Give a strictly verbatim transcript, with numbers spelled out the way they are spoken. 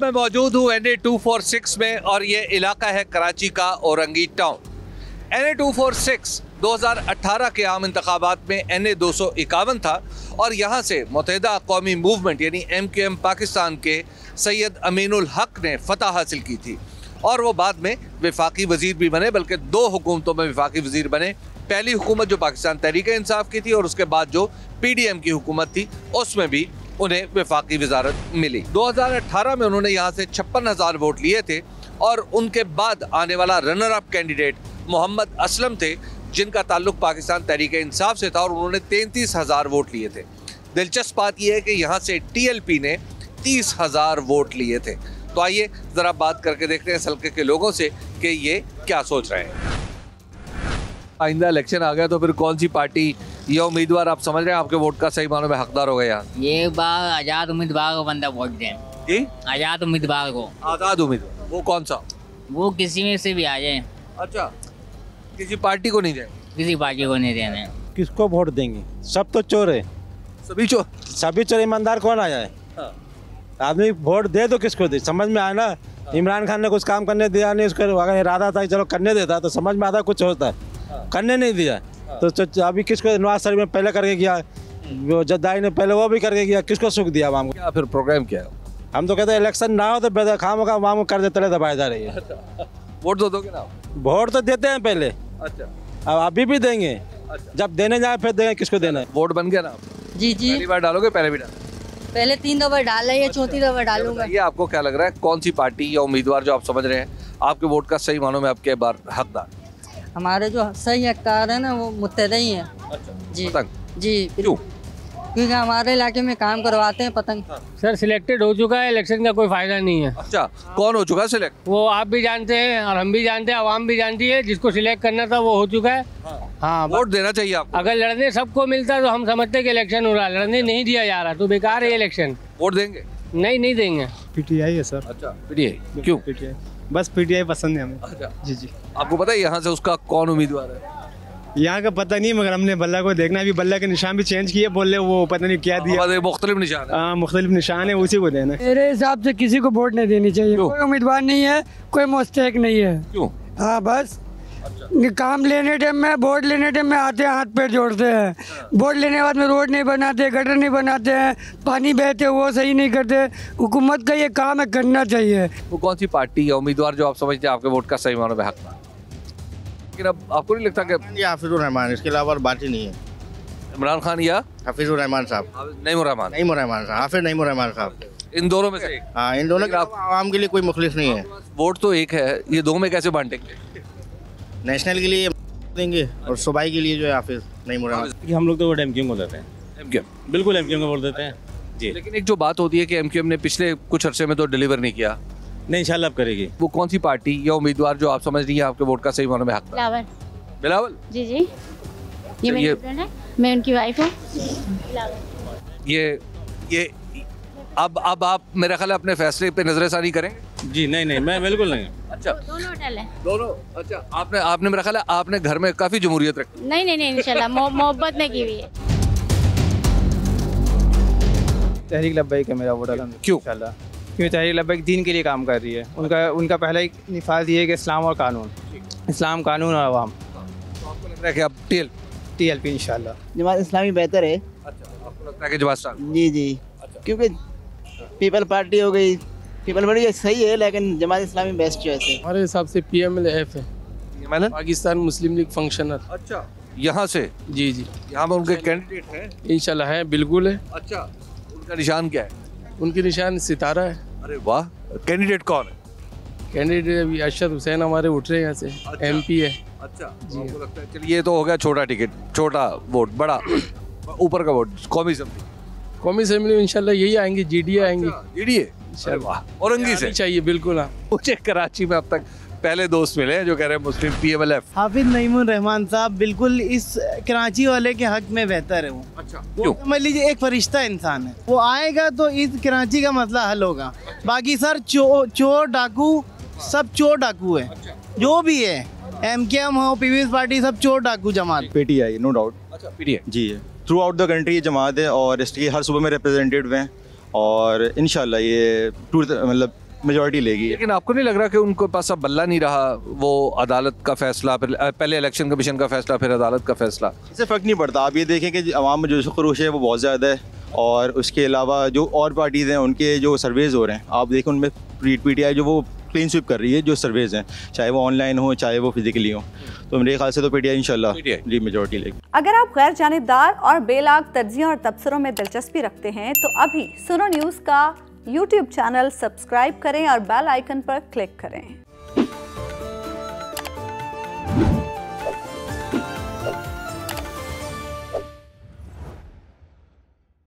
मैं मौजूद हूँ N A two four six में और ये इलाका है कराची का Orangi town. N A two four six दो हज़ार अठारह के आम इंतखाबात में एन ए दो सौ इक्यावन था और यहाँ से मुत्तहिदा कौमी मूवमेंट यानी एम क्यू एम पाकिस्तान के सैयद अमीनुल हक ने फतह हासिल की थी और वो बाद में वफाकी वजीर भी बने, बल्कि दो हुकूमतों में वफाकी वजीर बने। पहली हुकूमत जो पाकिस्तान तहरीक इंसाफ की थी और उसके बाद जो पी डी एम की हुकूमत थी उसमें भी उन्हें वफाकी वजारत मिली। दो हज़ार अठारह में उन्होंने यहाँ से छप्पन हज़ार वोट लिए थे और उनके बाद आने वाला runner up candidate Mohammad Aslam थे, जिनका ताल्लुक पाकिस्तान तहरीक इंसाफ से था और उन्होंने तैंतीस हज़ार वोट लिए थे। दिलचस्प बात यह है कि यहाँ से टी एल पी ने तीस हज़ार वोट लिए थे। तो आइए ज़रा बात करके देखते हैं इस हल्के के लोगों से कि ये क्या सोच रहे हैं। आइंदा इलेक्शन आ गया तो फिर कौन सी पार्टी या उम्मीदवार आप समझ रहे हैं आपके वोट का सही मानों में हकदार हो गया? ये बार आज़ाद उम्मीदवार को बंदा वोट दें। जी, आज़ाद उम्मीदवार को। आज़ाद उम्मीदवार वो कौन सा? वो किसी में से भी आ जाए। अच्छा, किसी पार्टी को नहीं देंगे? किसी पार्टी को नहीं देने। किसको वोट देंगे? सब तो चोर है। सभी चोर? सभी चोर। ईमानदार कौन आ जाए? हाँ। आदमी वोट दे तो किसको दे, समझ में आए ना। हाँ। इमरान खान ने कुछ काम करने दिया नहीं, उसका अगर इरादा था चलो करने देता तो समझ में आता कुछ होता है। हाँ। करने नहीं दिया। हाँ। तो अभी किसको? नवाज शरीफ में पहले करके गया, वो जद्दाई ने पहले वो भी करके गया, किसको सुख दिया? वाम को क्या फिर प्रोग्राम क्या है? हम तो कहते हैं इलेक्शन ना हो तो खाम का वाम कर देते दबाए जा रही है। वोट तो दोगे ना? वोट तो देते हैं पहले। अच्छा, अब अभी भी देंगे। अच्छा। जब देने जाए फिर देंगे किसको देना है। वोट बन गया ना? जी जी। पहली बार डालोगे? पहले भी डालो? पहले तीन दफा डाला, ये चौथी दफा डालूंगा। ये आपको क्या लग रहा है कौन सी पार्टी या उम्मीदवार जो आप समझ रहे हैं आपके वोट का सही मानों में आपके बार हकदार? हमारे जो सही हकदार है ना वो मुत्तहिदा ही है। अच्छा। जी पतंग? जी। क्यों? क्योंकि हमारे इलाके में काम करवाते हैं पतंग। सर सिलेक्टेड हो चुका है, इलेक्शन का कोई फायदा नहीं है। अच्छा, कौन हो चुका है सिलेक्ट? वो आप भी जानते हैं और हम भी जानते हैं, आवाम भी जानती है। जिसको सिलेक्ट करना था वो हो चुका है। हाँ, वोट देना चाहिए आपको। अगर लड़ने सबको मिलता तो हम समझते कि इलेक्शन हो रहा है, लड़ने नहीं दिया जा रहा तो बेकार है इलेक्शन। वोट देंगे? नहीं नहीं देंगे। पीटीआई है सर। अच्छा, पीटीआई क्यों? पीटीआई बस पीटीआई पसंद है हमें। अच्छा जी जी। आपको पता है यहाँ से उसका कौन उम्मीदवार है? यहाँ का पता नहीं, मगर हमने बल्ला को देखना, अभी बल्ला के निशान भी चेंज किए, बोल रहे वो पता नहीं क्या दिया। मुख्तलिफ निशान है। हाँ, मुख्तलिफ निशान है, उसी को देना। मेरे हिसाब से किसी को वोट नहीं देनी चाहिए। कोई उम्मीदवार नहीं है, कोई मुस्तहिक नहीं है। क्यों? हाँ बस। अच्छा। काम लेने टाइम में, वोट लेने टाइम में आते हैं हाथ पैर जोड़ते हैं, वोट लेने के बाद में रोड नहीं बनाते, गटर नहीं बनाते हैं, पानी बहते वो सही नहीं करते। हुकूमत का ये काम है, करना चाहिए। वो कौन सी पार्टी या उम्मीदवार जो आप समझते हैं आपके वोट का सही मानों में हकदार? लेकिन अब आपको नहीं लगता कि हाफिजुर रहमान, इसके अलावा बात ही नहीं है। इमरान खान या हाफिजुर रहमान साहब? नईमुर रहमान? नईमुर रहमान साहब, हाफिज नईमुर रहमान साहब। इन दोनों में से? हाँ, इन दोनों के आवाम के लिए कोई मुखलिस नहीं है। वोट तो एक है, ये दो में कैसे बांटेंगे? नेशनल के लिए देंगे और सूबाई के लिए जो है हाफिज नईमुर रहमान। हम लोग तो वोट एमक्यूएम को देते हैं। एमक्यूएम? बिल्कुल एमक्यूएम को वोट देते हैं जी। लेकिन एक जो बात होती है कि एमक्यूएम ने पिछले कुछ अरसे में तो डिलीवर नहीं किया। नहीं, इंशाल्लाह अब करेगी। वो कौन सी पार्टी या उम्मीदवार जो आप समझ रही है आपके वोट का सही मानों में हकदार? बिलावल। बिलावल? जी जी, ये मेरी फ्रेंड है, मैं उनकी वाइफ हूँ। ये ये अब अब आप मेरा ख्याल है अपने फैसले पे नजरसानी करेंगे? जी नहीं नहीं, मैं बिल्कुल नहीं। अच्छा, दोनों होटल है। दोनों? अच्छा, आपने आपने मेरा ख्याल है आपने घर में काफी जमहूरियत रखी। नहीं नहीं नहीं, इंशाल्लाह मोहब्बत में की हुई है। तहरीक लब्बैक है मेरा वोट। क्यों? इंशाल्लाह क्योंकि तहरीक लब्बैक दीन के लिए काम कर रही है। उनका उनका पहला एक निफाज ये है कि इस्लाम और कानून, इस्लाम कानून और अवाम। तो आपको लग रहा है कि आप T L T L P इंशाल्लाह। जमात इस्लामी बेहतर है। अच्छा, आपको लगता है कि जमात इस्लामी? जी जी। अच्छा। क्योंकि पीपल पार्टी हो गई, पीपल पार्टी सही है लेकिन जमात इस्लामी बेस्ट चॉइस है हमारे हिसाब से पी एम एल एफ है, पाकिस्तान मुस्लिम लीग फंक्शनर। अच्छा, यहाँ से? जी जी। यहाँ पर उनके कैंडिडेट हैं? इंशाल्लाह है, बिल्कुल है। अच्छा, उनका निशान क्या है? उनकी निशान सितारा है। अरे वाह, कैंडिडेट कौन है? कैंडिडेट अभी अरशद हुसैन हमारे उठ रहे हैं यहाँ से। अच्छा। एम पी है। अच्छा जी। आपको लगता है चलिए ये तो हो गया छोटा टिकट, छोटा वोट, बड़ा ऊपर का वोट कौमी असेंबली? कौमी असेंबली में इंशाल्लाह यही आएंगे, जी डी ए आएंगे। G D A? अरे वाह, औरंगी से चाहिए बिल्कुल। हाँ, मुझे कराची में अब तक पहले दोस्त मिले हैं जो कह रहे हैं Muslim P M L F. Hafiz Naeem ur Rehman साहब बिल्कुल इस कराची वाले के हक में बेहतर है। वो अच्छा, वो समझ लीजिए एक फरिश्ता इंसान है, वो आएगा तो इस कराची का मसला हल होगा। बाकी सर चो, चोर डाकू सब चोर डाकू है। अच्छा। जो भी है, एम के एम हो, पीपल्स पार्टी, सब चोर डाकू जमात। PTI no doubt. अच्छा, पीटीआई जी है। थ्रू आउट द कंट्री ये जमात है और इसकी हर सूबे में रिप्रेजेंटेड हुए हैं और इंशाल्लाह ये टू मतलब मेजोरिटी लेगी। लेकिन आपको नहीं लग रहा कि उनको पास अब बल्ला नहीं रहा, वो अदालत का फैसला, फिर पहले इलेक्शन कमीशन का फैसला, फिर अदालत का फैसला? इससे फ़र्क नहीं पड़ता। आप ये देखें कि अवाम में जो खरोश है वो बहुत ज़्यादा है, और उसके अलावा जो और पार्टीज़ हैं उनके जो सर्वेज़ हो रहे हैं, आप देखें उनमें पी टी आई जो वो क्लीन स्वीप कर रही है जो सर्वेज़ हैं, चाहे वो ऑनलाइन हो चाहे वो फिजिकली हो। तो मेरे ख्याल से तो पी टी आई इंशाल्लाह जी मेजोरिटी लेगी। अगर आप गैर जानिबदार और बेलाग तर्जियों और तबसरों में दिलचस्पी रखते हैं तो अभी सुनो न्यूज़ का यूट्यूब चैनल सब्सक्राइब करें और बेल आइकन पर क्लिक करें।